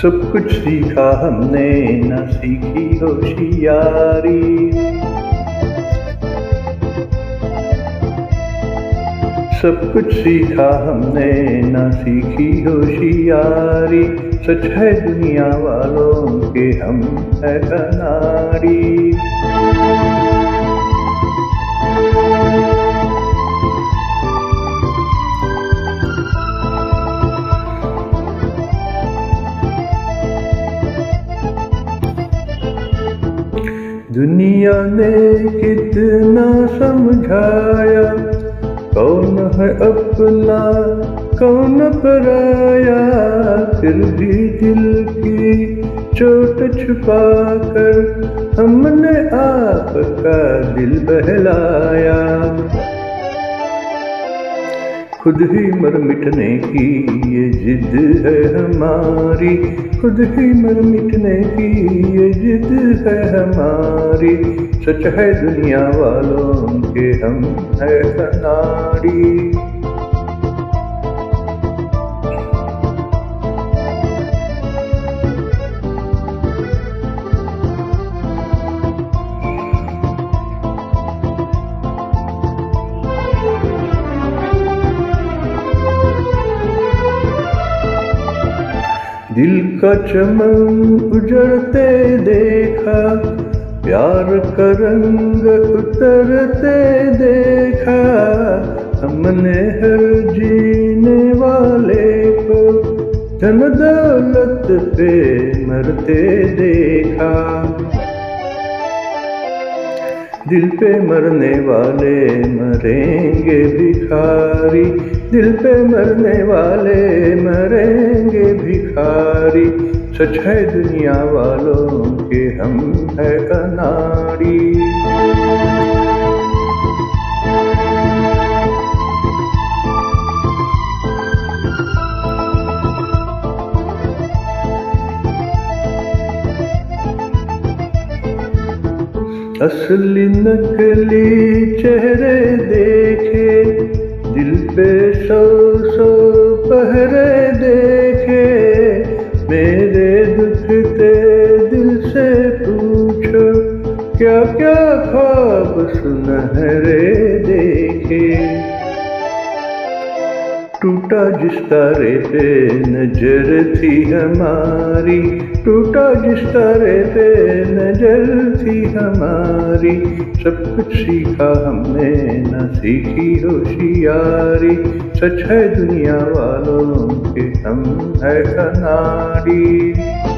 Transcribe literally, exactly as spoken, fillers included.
सब कुछ सीखा हमने न सीखी होशियारी। सब कुछ सीखा हमने न सीखी होशियारी। सच है दुनिया वालों के हम है अनाड़ी। दुनिया ने कितना समझाया, कौन है अपना कौन पराया। फिर भी दिल की चोट छुपा कर हमने आपका दिल बहलाया। खुद ही मर मिटने की ये जिद है हमारी। खुद ही मर मिटने की ये जिद है हमारी। सच है दुनिया वालों के हम है अनाड़ी। दिल का चमन उजड़ते देखा, प्यार का रंग उतरते देखा। हमने हर जीने वाले को धन दौलत पे मरते देखा। दिल पे मरने वाले मरेंगे भिखारी। दिल पे मरने वाले मरेंगे भिखारी। सच है दुनिया वालों के हम है अनाड़ी। असली नकली चेहरे देखे, दिल पे सौ सौ पहरे देखे। मेरे दुखते दिल से पूछो, क्या क्या ख्वाब सुनहरे देखे। टूटा जिस तारे पे नजर थी हमारी। टूटा जिस तारे पे नजर थी हमारी। सब कुछ सीखा हमने न सीखी होशियारी। सच है दुनिया वालों के हम है अनाड़ी।